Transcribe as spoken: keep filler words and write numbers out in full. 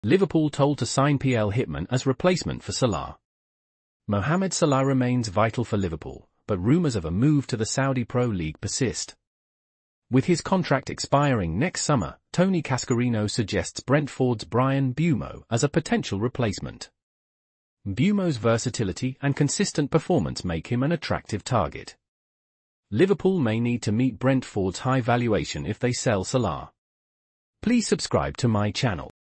Liverpool told to sign P L hitman as replacement for Salah. Mohamed Salah remains vital for Liverpool, but rumours of a move to the Saudi Pro League persist. With his contract expiring next summer, Tony Cascarino suggests Brentford's Bryan Mbeumo as a potential replacement. Mbeumo's versatility and consistent performance make him an attractive target. Liverpool may need to meet Brentford's high valuation if they sell Salah. Please subscribe to my channel.